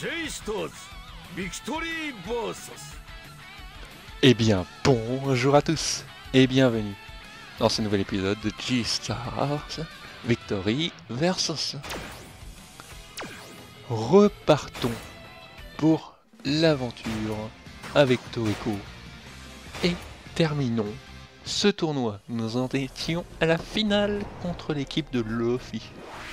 Eh bien, bonjour à tous et bienvenue dans ce nouvel épisode de G-Stars Victory Versus. Repartons pour l'aventure avec Toriko et terminons ce tournoi. Nous en étions à la finale contre l'équipe de Luffy.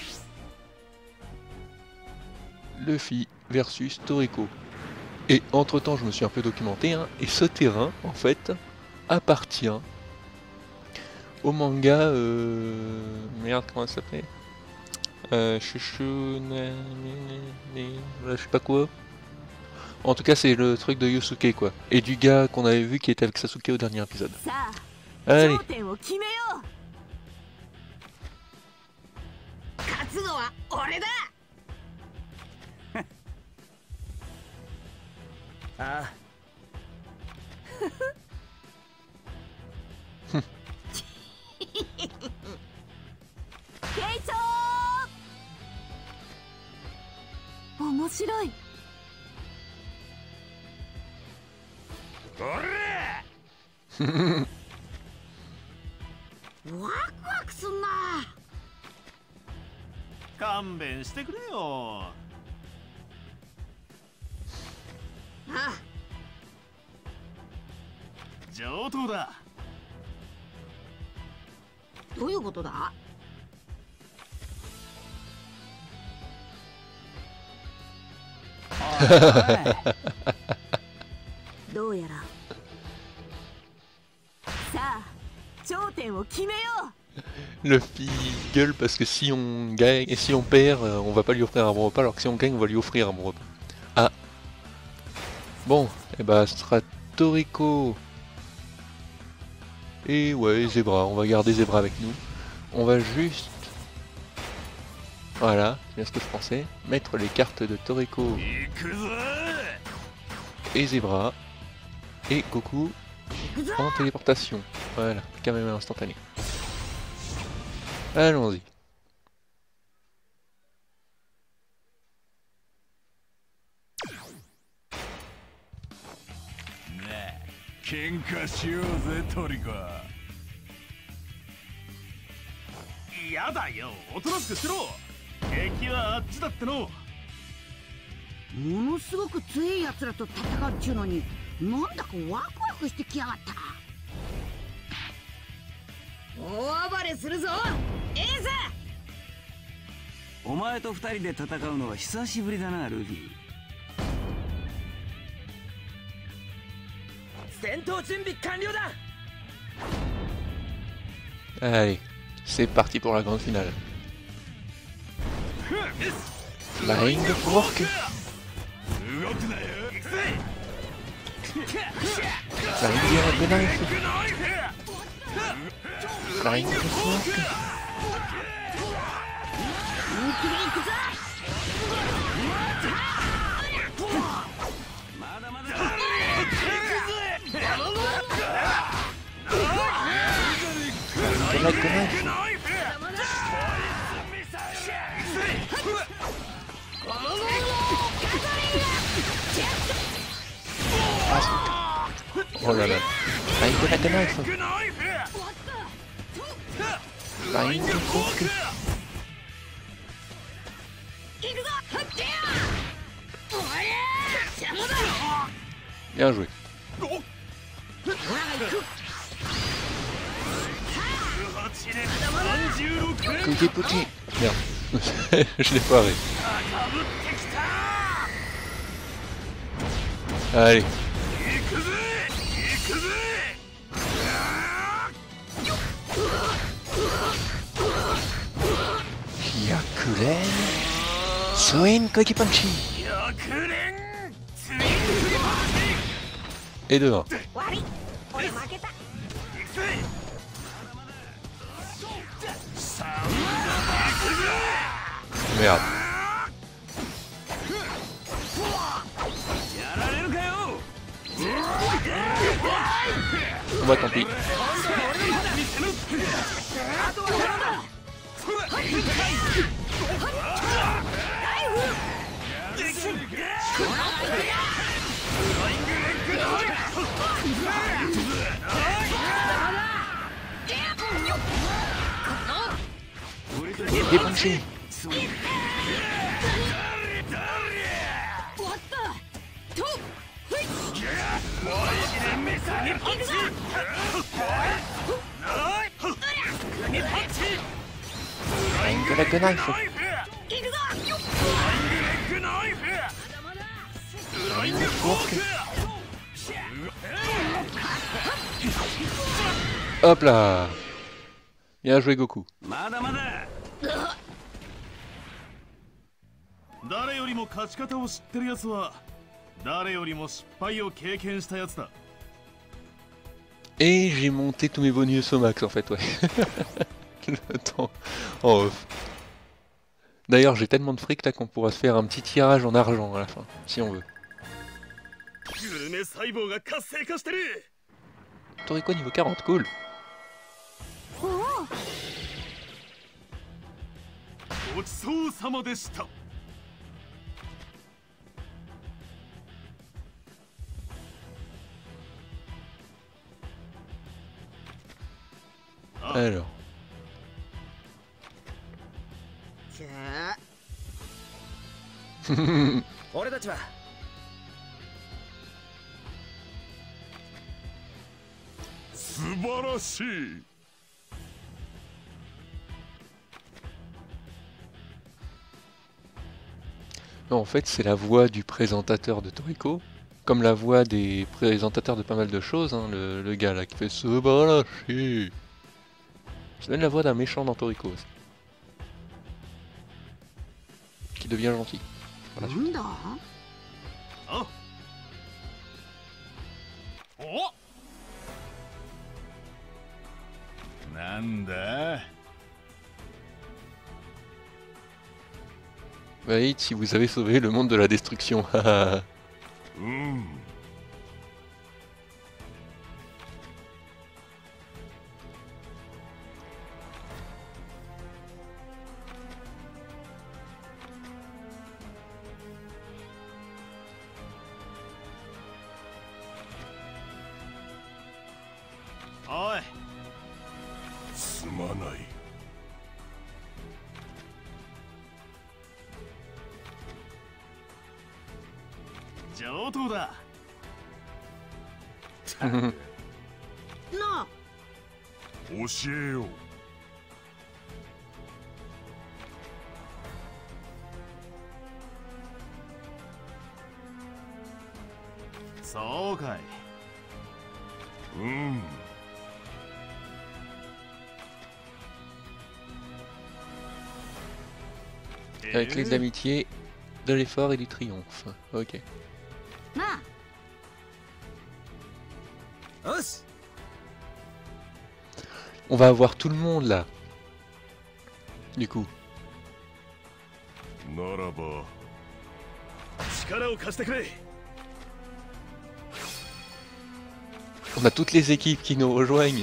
Luffy versus Toriko. Et entre temps je me suis un peu documenté, hein, et ce terrain en fait appartient au manga merde, comment ça s'appelait, Chouchou je sais pas quoi. En tout cas c'est le truc de Yosuke quoi, et du gars qu'on avait vu qui était avec Sasuke au dernier épisode. Allez. Ah. Luffy gueule parce que si on gagne et si on perd, on va pas lui offrir un bon repas, alors que si on gagne, on va lui offrir un bon repas. Ah. Bon, et bah ce sera Toriko. Et ouais, Zebra, on va garder Zebra avec nous. On va juste... Voilà, c'est bien ce que je pensais. Mettre les cartes de Toriko et Zebra. Et Goku en téléportation. Voilà, quand même instantané. Allons-y. Allez, c'est parti pour la grande finale. Flying Fork. Flying Knife. Flying Fork. Oh là là. Flying Knife. Flying Fork. Bien joué. Cookie Pookie. Merde. Je l'ai foiré. Allez. Hyakuren. Swing Cookie Punchy. Et de 1. Merde. Bah tant pis. Dépensé. Got a good knife. Hop là. Bien joué Goku. 誰よりも勝ち方を知ってるやつは誰よりも失敗を経験したやつだ。 Et j'ai monté tous mes bonus au max en fait, ouais. Le temps en off. D'ailleurs j'ai tellement de fric là qu'on pourra se faire un petit tirage en argent à la fin, si on veut. Toriko niveau 40, cool. Alors. 俺たちは素晴らしい。 Non, en fait, c'est la voix du présentateur de Toriko, comme la voix des présentateurs de pas mal de choses, hein, le gars là qui fait Subarashi. C'est même la voix d'un méchant dans Toriko aussi. Qui devient gentil. Voilà. Oh. Oh. Nanda. Wait, si vous avez sauvé le monde de la destruction. Oi. すまない。 上等だ。なあ。教えよう。そうかい。 Avec les de l'amitié, de l'effort et du triomphe. Ok. On va avoir tout le monde là. Du coup. On a toutes les équipes qui nous rejoignent.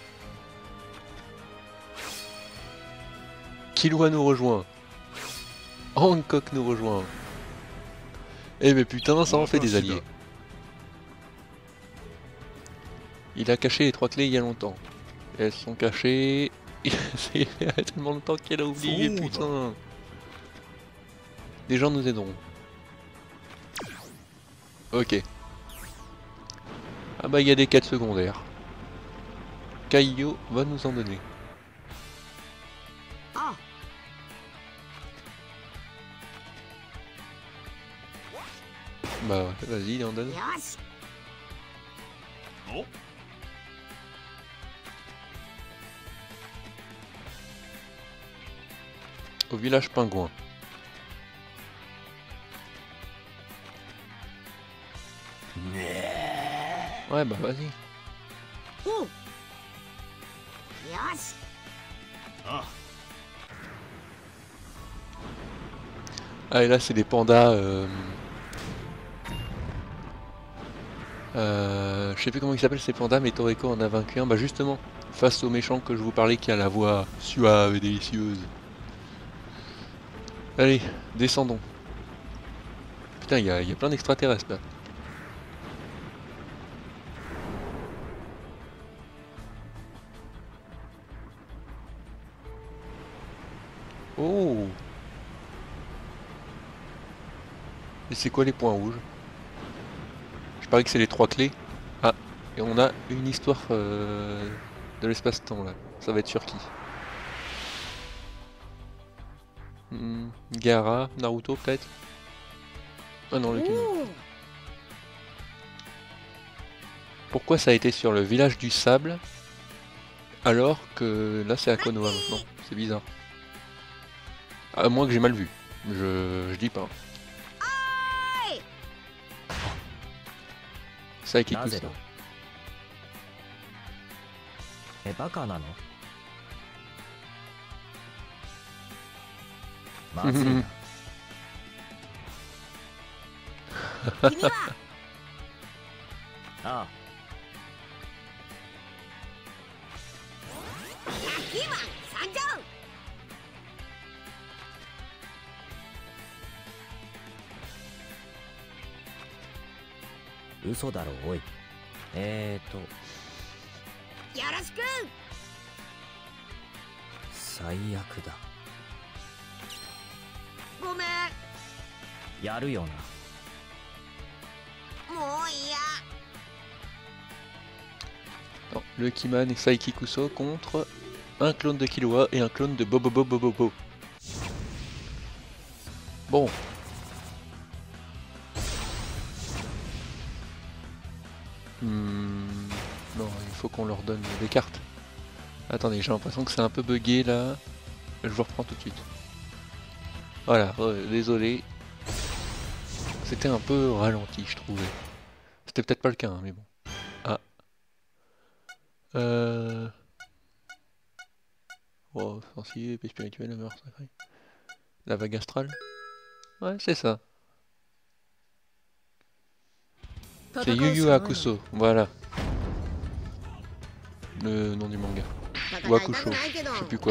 Killua nous rejoint. Hancock nous rejoint. Eh mais putain, ça en fait des alliés. Il a caché les 3 clés il y a longtemps. Elles sont cachées. Il y a tellement longtemps qu'elle a oublié, putain. Des gens nous aideront. Ok. Ah bah il y a des quêtes secondaires. Kaiyo va nous en donner. Bah vas-y, il en donne. Oh. Au village pingouin. Ouais bah vas-y. Ah et là c'est des pandas je sais plus comment ils s'appellent ces pandas, mais Toriko en a vaincu un, bah justement, face au méchant que je vous parlais qui a la voix suave et délicieuse. Allez, descendons. Putain, il y a plein d'extraterrestres là. Oh! Et c'est quoi les points rouges? Je parie que c'est les 3 clés. Ah, et on a une histoire de l'espace-temps là. Ça va être sur qui? Gaara, Naruto peut-être? Ah non, le Kino. Pourquoi ça a été sur le village du sable alors que là c'est à Konoha maintenant? C'est bizarre. À moins que j'ai mal vu. Je dis pas. Ça qui coûte ça. バカなの？まずいな。君はああ。今参上。嘘だろおい。よろしく。最悪だ。ごめん。やるよな。もういいや。 Le Kiman et Saiki Kuso contre un clone de Killua et un clone de Bobobobobobo. Bon. Non, il faut qu'on leur donne des cartes. Attendez, j'ai l'impression que c'est un peu bugué là. Je vous reprends tout de suite. Voilà, désolé. C'était un peu ralenti, je trouvais. C'était peut-être pas le cas, hein, mais bon. Ah. Oh, sensible, épée spirituelle, la mort sacrée. La vague astrale. Ouais, c'est ça. C'est Yu Yu Hakusho, voilà. Le nom du manga. Ou Hakusho, je sais plus quoi.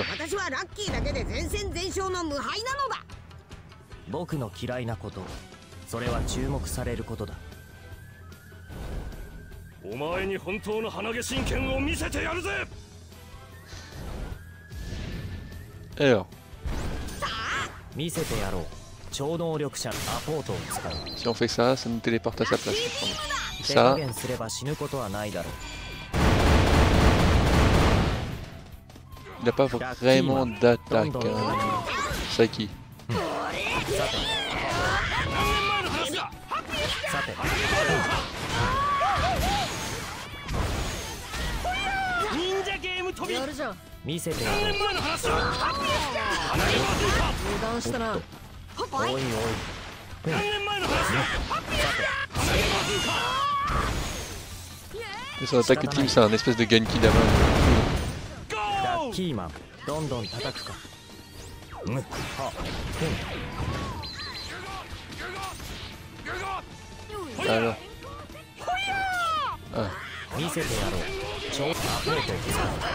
僕の嫌いなこと、それは注目されることだ。お前に本当の鼻毛神剣を見せてやるぜ。 Alors. 見せてやろう。超能力者アポートを使う。 Si on fait ça, ça nous téléporte à sa place. Ça. 手加減すれば死ぬことはないだろう。 Il n'a pas vraiment d'attaque. Saiki. Et son attaque ultime, c'est un espèce de Genki Dama. キーマンどんどん叩くか。 Alors. Ah. 見せてやろう。超アポートを使う。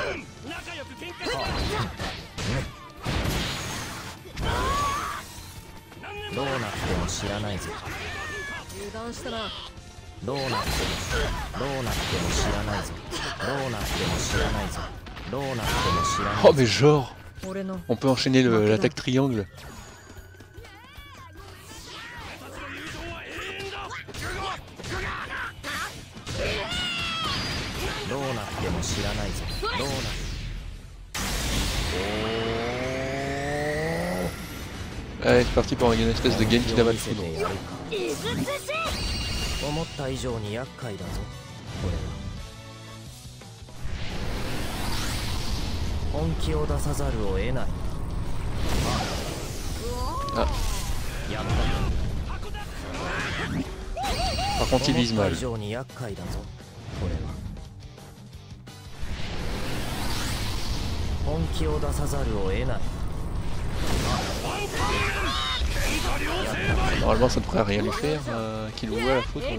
どうなっても知らないぞ。油断したな。どうなっても知らないぞ。どうなっても知らないぞ。 Oh mais genre, on peut enchaîner l'attaque triangle. Allez, c'est parti pour une espèce de Genki Dama de foudre. 思った以上に厄介だぞ、これは。 本気を出さざるを得ない。 Ah. Par contre, il vise mal. 本気を出さざるを得ない。 Normalement, ça ne devrait rien lui faire. Qu'il voit la faute.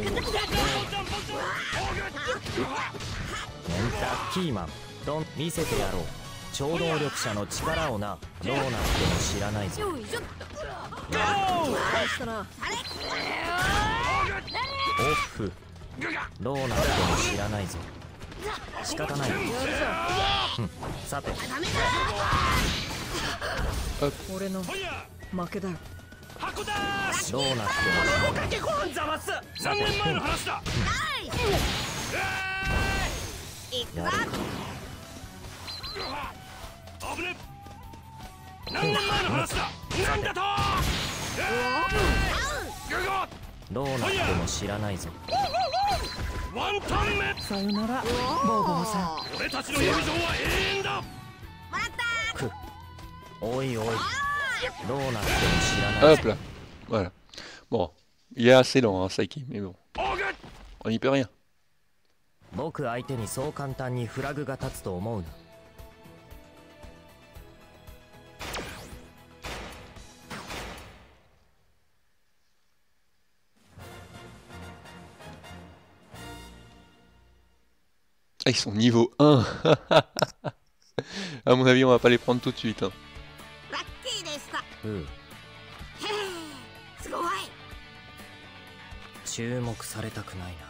キーマン、どん見せてやろう。 超能力者の力をな、どうなっても知らないぞ。 オフどうなっても知らないぞ。仕方ない。さて俺の負けだよ。 どうなっても 3年前の話だ。 やる。 危ね。何年前の話だ。なんだと。 どうなっても知らないぞ。 ワンタン目。 さよならボーボーさん。 俺たちの友情は永遠だ。 おいおいどうなっても知らない Hop là. Voilà. Bon. Il est assez lent, hein, Saiki, mais bon. On n'y peut rien. 僕相手にそう簡単にフラグが立つと思うな。 Ah, ils sont niveau 1. À mon avis, on va pas les prendre tout de suite. Hein. 注目されたくないな。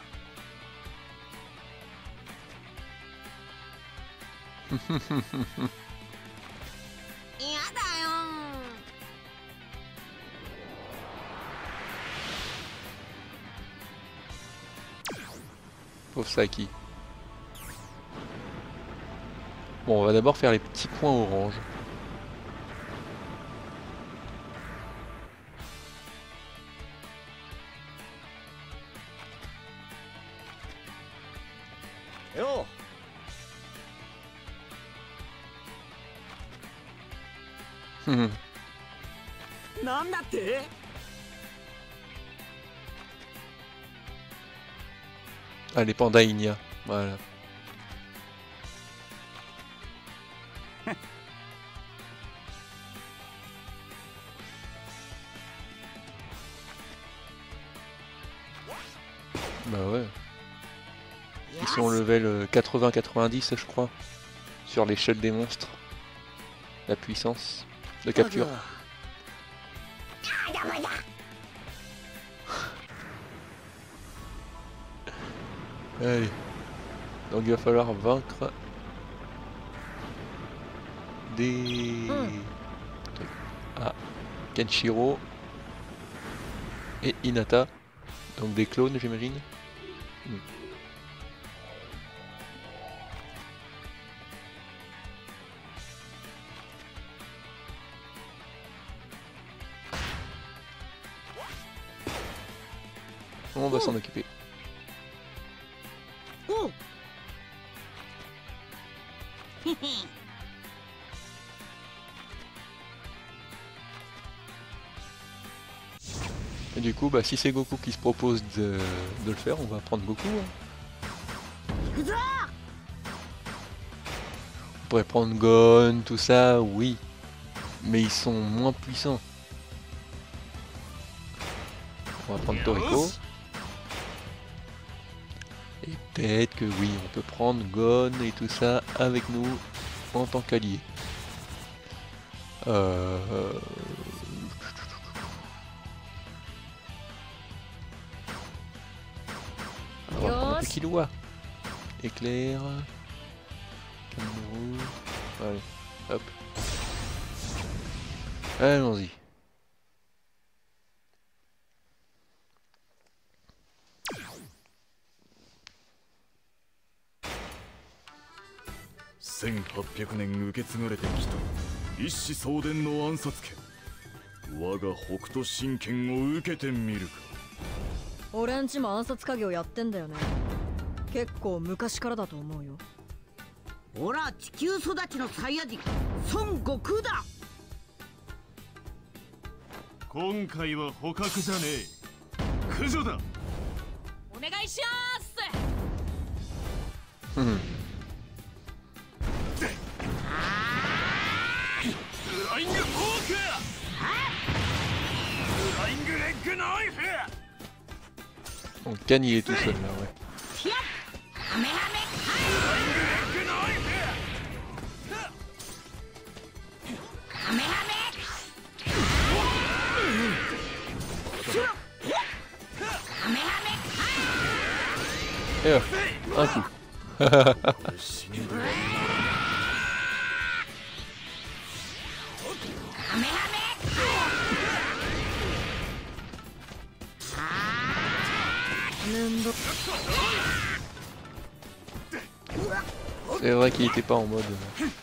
Pauvre Saiki. Bon, on va d'abord faire les petits points orange. Yo. Ah, les pandas Igna. Voilà. Bah ouais. Ils sont level 80-90 je crois. Sur l'échelle des monstres. La puissance de capture. Allez. Donc il va falloir vaincre des... Ah, Kenshiro et Hinata. Donc des clones j'imagine. On va s'en occuper. Et du coup, bah, si c'est Goku qui se propose de le faire, on va prendre Goku. Hein. On pourrait prendre Gon, tout ça, oui. Mais ils sont moins puissants. On va prendre Toriko. Et peut-être que oui, on peut prendre Gon et tout ça avec nous en tant qu'allié. On va prendre un peu Killua. Éclair. Cameroun. Allez, hop. Allons-y. « 1800年受け継がれてきた一子相伝の暗殺権我が北斗神拳を受けてみるか。 俺んちも暗殺家業やってんだよね。結構昔からだと思うよ。 ほら地球育ちのサイヤ人孫悟空だ。 今回は捕獲じゃねえ駆除だ。 お願いします。 フライングフォーク、フライングレッグナイフ。 Donc Kan il est tout seul là, ouais. 俺死んでる C'est vrai qu'il était pas en mode...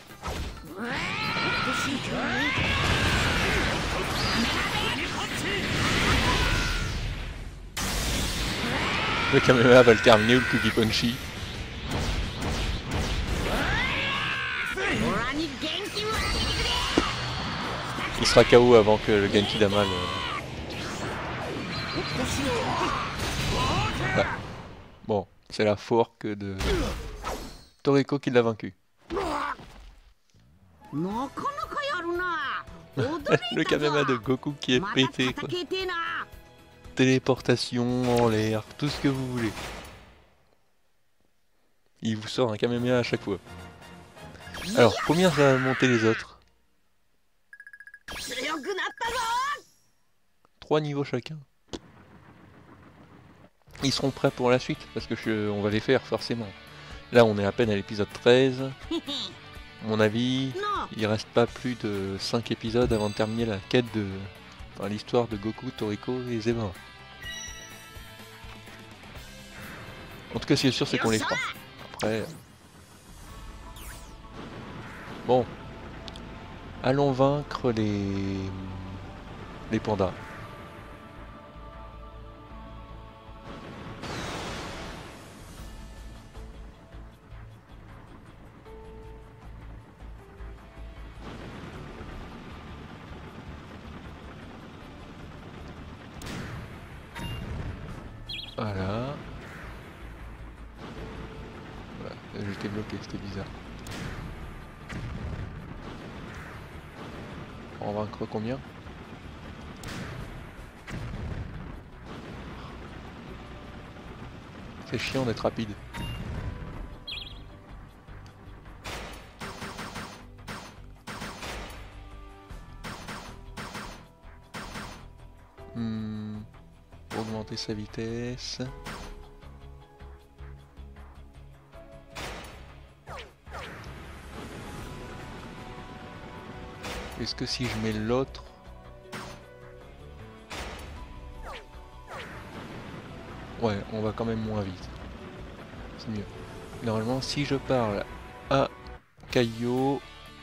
Le Kamehameha va le terminer ou le Cookie Punchy. Il sera KO avant que le Genki Dama le... Ouais. Bon, c'est la fork de Toriko qui l'a vaincu. Le Kamehameha de Goku qui est pété quoi. Téléportation en l'air, tout ce que vous voulez. Il vous sort un Kamehameha à chaque fois. Alors, combien ça va monter les autres? 3 niveaux chacun. Ils seront prêts pour la suite, parce que on va les faire forcément. Là, on est à peine à l'épisode 13. À mon avis, il reste pas plus de 5 épisodes avant de terminer la quête de... Enfin, l'histoire de Goku, Toriko et Zeba. En tout cas, ce qui est sûr, c'est qu'on les fera. Après... Bon. Allons vaincre les pandas. Voilà. Voilà, j'étais bloqué, c'était bizarre. On va vaincre combien? C'est chiant d'être rapide. Augmenter sa vitesse. Est-ce que si je mets l'autre... Ouais, on va quand même moins vite. C'est mieux. Normalement, si je parle à Kaio...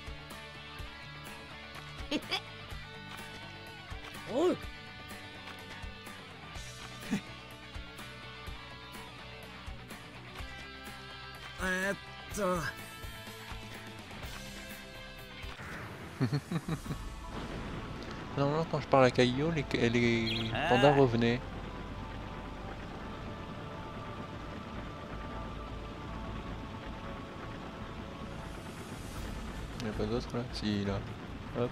Normalement, quand je parle à Kaio, les pandas revenaient. Il n'y a pas d'autre là? Si, là. Hop.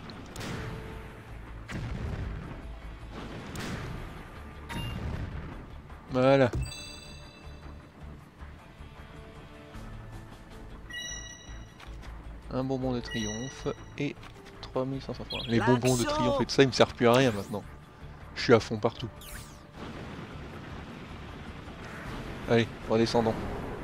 Voilà. Un bonbon de triomphe et 3500 points. Les bonbons de triomphe et tout ça, ils me servent plus à rien maintenant. Je suis à fond partout. Allez, redescendons.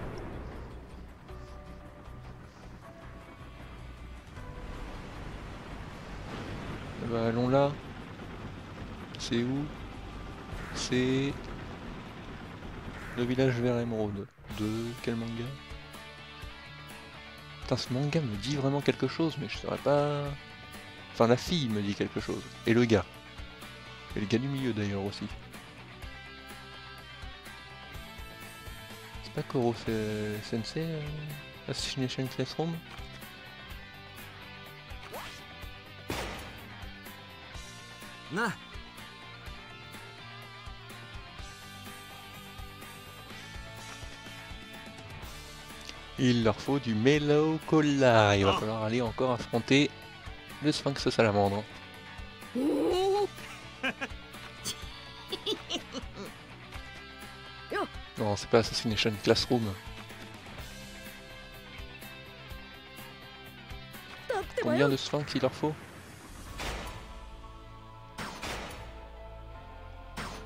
Bah, allons là. C'est où? C'est... Le village vert émeraude. De quel manga? Putain, ce manga me dit vraiment quelque chose, mais je saurais pas... Enfin, la fille me dit quelque chose. Et le gars. Et le gars du milieu d'ailleurs aussi. C'est pas Koro Sensei, Assassination Classroom? Na. Il leur faut du Mellow Cola. Il va falloir aller encore affronter le Sphinx Salamandre. Non, c'est pas Assassination Classroom. Combien de Sphinx il leur faut?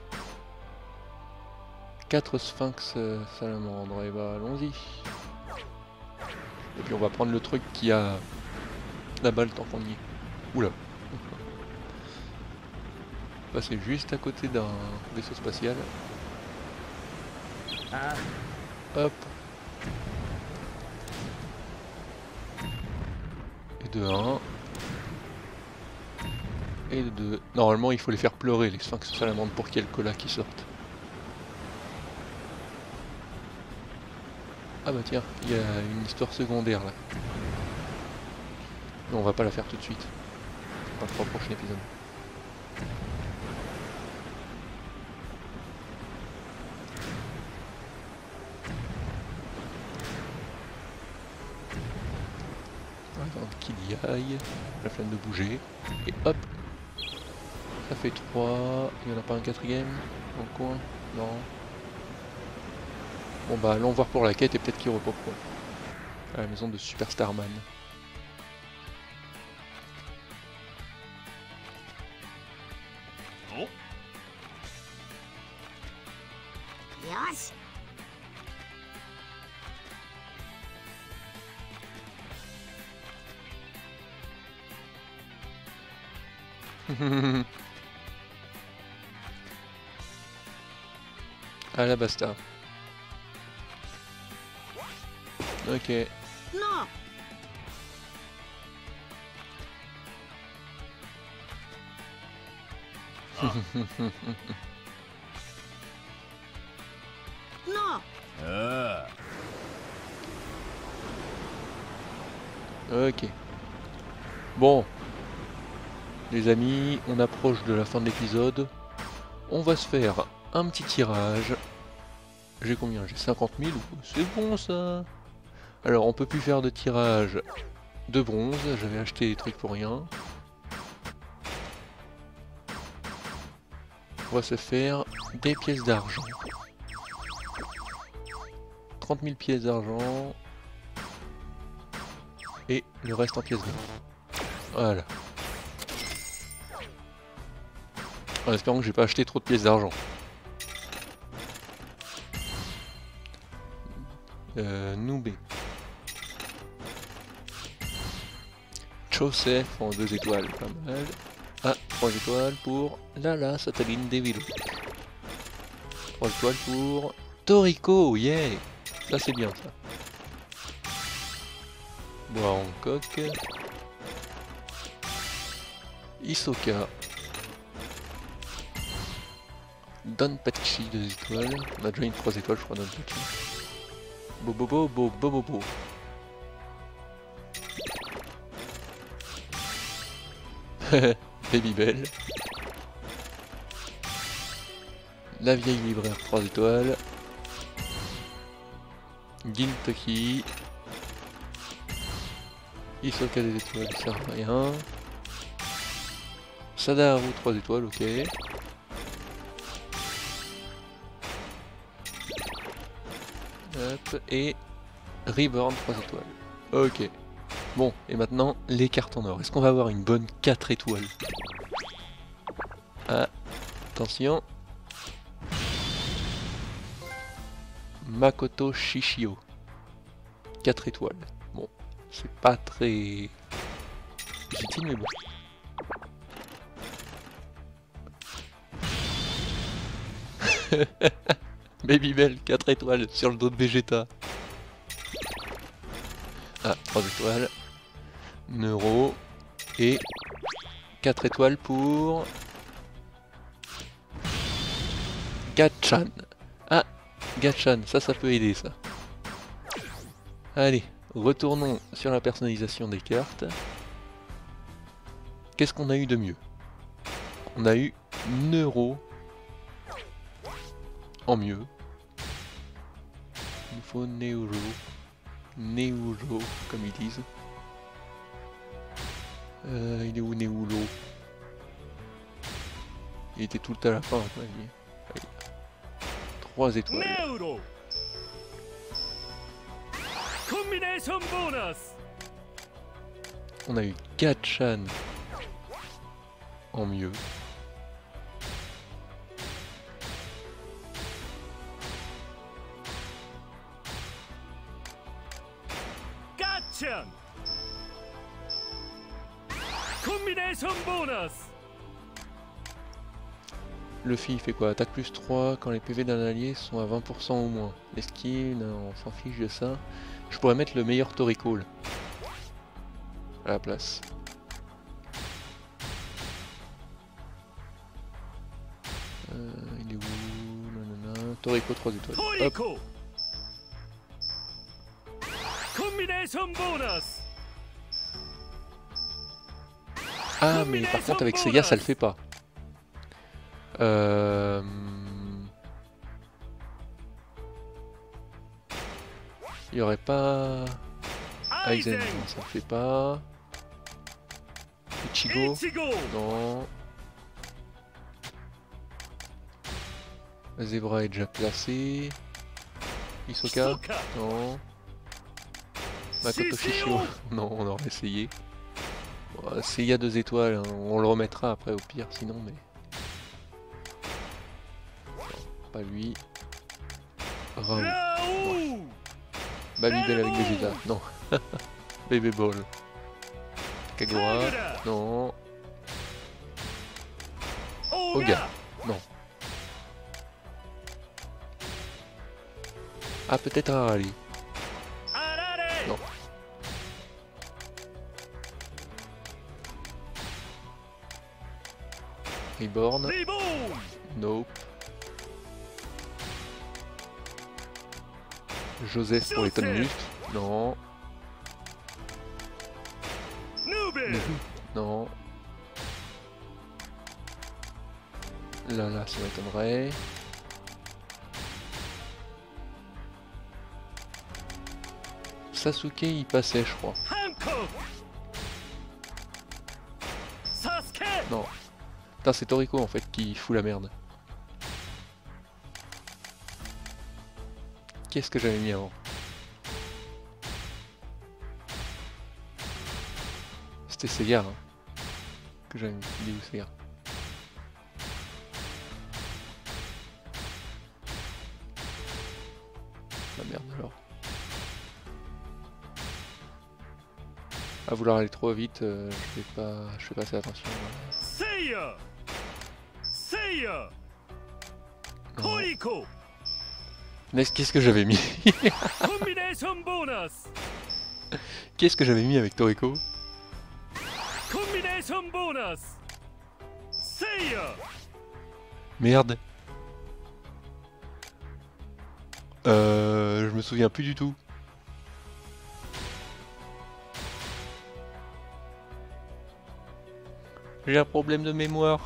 Quatre Sphinx Salamandre. Et bah allons-y. Et puis on va prendre le truc qui a la balle tant qu'on y est. Oula. Passer juste à côté d'un vaisseau spatial. Ah, Hop. Et de 1. Et de 2. Normalement il faut les faire pleurer les sphinx salamandres pour qu'il y ait le cola qui sorte. Ah bah tiens, il y a une histoire secondaire là. Mais on va pas la faire tout de suite. Pas pour le prochain épisode. On va attendre qu'il y aille. La flemme de bouger. Et hop. Ça fait 3. Il n'y en a pas un quatrième dans le coin? Non. Bon bah allons voir pour la quête et peut-être qu'il repop quoi. À la maison de Super Starman. Oh. よし Ah la basta. Ok. な なああ Ok. Bon. Les amis, on approche de la fin de l'épisode. On va se faire un petit tirage. J'ai combien? J'ai 50 000. C'est bon ça. Alors on peut plus faire de tirage de bronze. J'avais acheté des trucs pour rien. On va se faire des pièces d'argent. 30 000 pièces d'argent. Et le reste en pièces d'or. Voilà. En espérant que j'ai pas acheté trop de pièces d'argent. Noubé. Joseph en 2 étoiles, pas mal. Ah, 3 étoiles pour Lala Sataline Devil. 3 étoiles pour Toriko, yeah. Ça c'est bien ça. Bois en coque. Hisoka. Donpachi 2 étoiles. On a déjà une 3 étoiles je crois Donpachi. Bobobo, bobobo. Babybel. La vieille libraire 3 étoiles. Gintoki. Hisoka des étoiles, ça sert à rien. Sadaharu 3 étoiles, ok. Hop, et Reborn 3 étoiles. Ok. Bon, et maintenant, les cartes en or. Est-ce qu'on va avoir une bonne 4 étoiles? Ah, attention. Makoto Shishio. 4 étoiles. Bon, c'est pas très légitime, mais bon. Babybel, 4 étoiles sur le dos de Vegeta. Ah, 3 étoiles. Neuro. Et 4 étoiles pour Gatchan. Ah, Gatchan, ça peut aider ça. Allez, retournons sur la personnalisation des cartes. Qu'est-ce qu'on a eu de mieux? On a eu Neuro en mieux. Il faut Neuro. Neuro, comme ils disent. Il est où Neuro? Il était tout à la fin. Allez. 3 étoiles. Neuro Combination bonus. On a eu Gatchan en mieux. チャンコンビネーションボーナス Luffy il fait quoi? Attaque plus 3 quand les PV d'un allié sont à 20% ou moins. L'esquive, non, on s'en fiche de ça. Je pourrais mettre le meilleur Toriko là, à la place. Il est où? Nanana. Toriko 3 étoiles. Hop. トリココンビネーションボーナス Ah mais par contre avec Seiya ça le fait pas. Il y aurait pas Aizen, non, ça le fait pas. Ichigo, イチゴ non. Zebra est déjà placé. Hisoka, ソカ non. Makoto Shishio, non, on aurait essayé. Bon, Seiya 2 étoiles, hein, on le remettra après au pire sinon, mais. Pas lui. Raoult. ラオウ Babybel avec Vegeta, non. Baby Ball. Kagura, カグラ non. オー Oga, ガ non. Ah, peut-être Arali. あられ Non. Reborn, リボーン nope. Joseph pour les tonnes muscles, non. ヌーベル Non. Là, ça m'étonnerait. Sasuke, il passait, je crois. ハンコサスケ Non. Putain, c'est Toriko en fait qui fout la merde. Qu'est-ce que j'avais mis avant? C'était Seiya, hein, que j'avais mis. Il est où Seiya? La merde alors. À vouloir aller trop vite, je fais pas assez attention. セイヤセイヤ Non. トリコ Mais qu'est-ce que j'avais mis? コンビネーションボーナス Qu'est-ce que j'avais mis avec Toriko? コンビネーションボーナスセイヤ Merde. Je me souviens plus du tout. J'ai un problème de mémoire.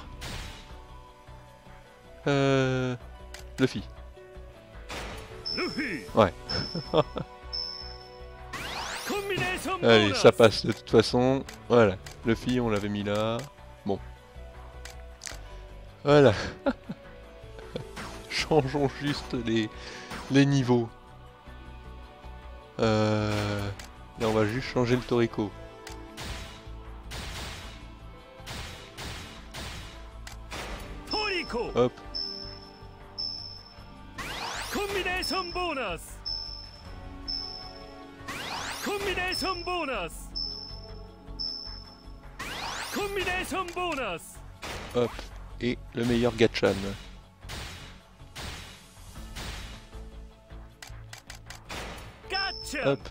Luffy. ルフィ Ouais. コンビネーションボーナス Allez, ça passe de toute façon. Voilà. Luffy, on l'avait mis là. Bon. Voilà. Changeons juste les niveaux. Et on va juste changer le Toriko. Toriko Hop. コンビネーションボーナスコンビネーションボーナスコンビネーションボーナス Hop. Et le meilleur Gatchan. Gotcha Hop.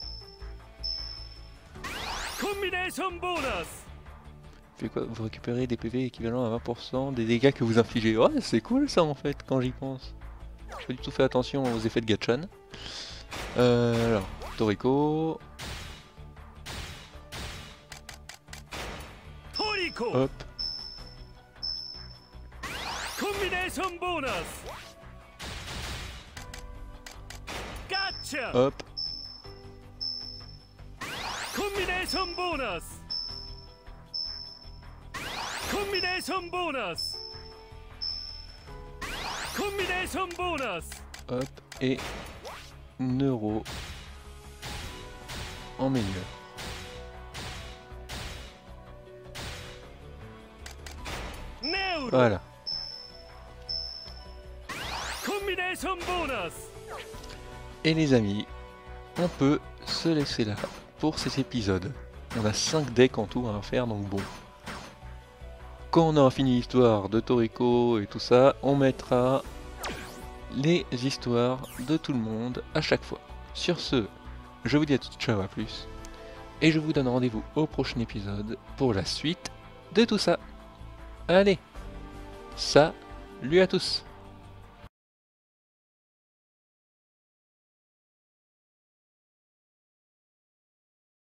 コンビネーションボーナス Fait quoi? Vous récupérez des PV équivalents à 20% des dégâts que vous infligez. Ouais, c'est cool ça en fait quand j'y pense. J'ai pas du tout fait attention aux effets de Gatchan. Alors, Toriko. Toriko Hop. コンビネーションボーナス Gotcha Hop. コンビネーションボーナスコンビネーションボーナスコンビネーションボーナス Hop. Et Neuro. En meilleur. Neuro Voilà. コンビネーションボーナス Et les amis, on peut se laisser là pour cet épisode. On a 5 decks en tout à faire, donc bon. Quand on aura fini l'histoire de Toriko et tout ça, on mettra les histoires de tout le monde à chaque fois. Sur ce, je vous dis à tous ciao, à plus. Et je vous donne rendez-vous au prochain épisode pour la suite de tout ça. Allez, salut à tous.